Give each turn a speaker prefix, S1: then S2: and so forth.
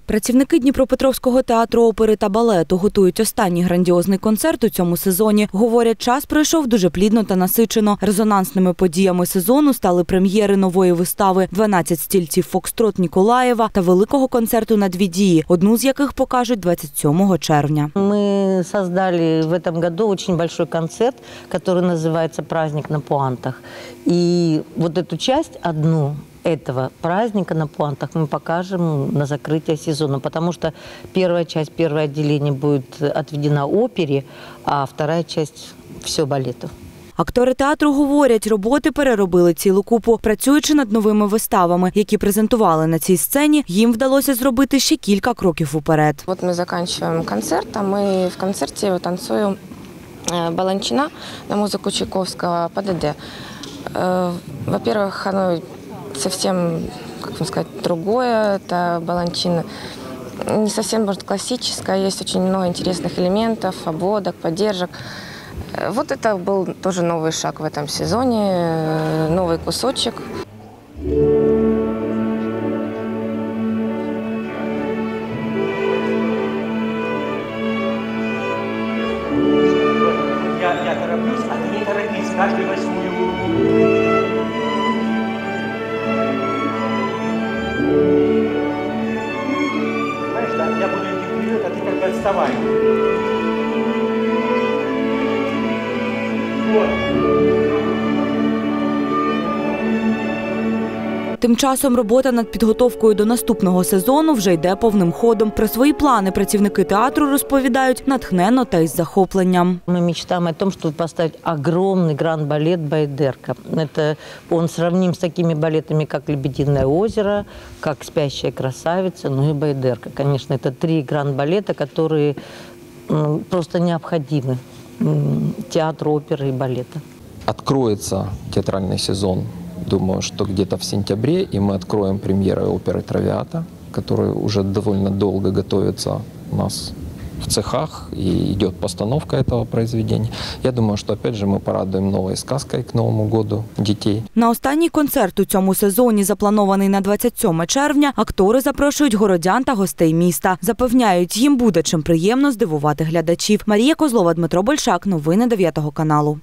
S1: Працівники Дніпропетровського театру опери та балету готують останній грандіозний концерт у цьому сезоні. Говорять, час пройшов дуже плідно та насичено. Резонансними подіями сезону стали прем'єри нової вистави «12 стільців Фокстрот Ніколаєва» та великого концерту на дві дії, одну з яких покажуть 27 червня.
S2: Мы создали в этом году очень большой концерт, который называется «Праздник на пуантах». И вот эту часть одну этого праздника на пуантах мы покажем на закрытие сезона, потому что первая часть, первое отделение будет отведена опере, а вторая часть – все балету.
S1: Актори театру говорять, роботи переробили цілу купу. Працюючи над новими виставами, які презентували на цій сцені, їм вдалося зробити ще кілька кроків уперед.
S3: Вот мы заканчиваем концерт, а мы в концерте танцуем «Баланчина» на музыку Чайковского ПДД. Во-первых, оно совсем, как вам сказать, другое, это «Баланчина». Не совсем, может, классическая, есть очень много интересных элементов, обводок, поддержек. Вот это был тоже новый шаг в этом сезоне, новый кусочек.
S4: Я тороплюсь, а ты не торопись, каждый восьмую. Знаешь, да, я буду идти вперед, а ты как бы отставай. Вот.
S1: Тим часом робота над підготовкою до наступного сезону вже йде повним ходом. Про свої плани працівники театру розповідають натхненно та із захопленням.
S2: Мы мечтаем о том, чтобы поставить огромный гранд-балет «Байдерка». Это он сравним с такими балетами, как «Лебединое озеро», как «Спящая красавица», ну и «Байдерка». Конечно, это три гранд-балета, которые просто необходимы театру оперы и балета.
S5: Откроется театральный сезон, думаю, что где-то в сентябре, и мы откроем премьеры оперы «Травиата», которая уже довольно долго готовится у нас в цехах, и идет постановка этого произведения. Я думаю, что опять же мы порадуем новой сказкой к Новому году детей.
S1: На останній концерт у цьому сезоні, запланований на 27 червня, актори запрошують городян та гостей міста. Запевняють, їм буде чим приємно здивувати глядачів. Марія Козлова, Дмитро Большак. Новини 9 каналу.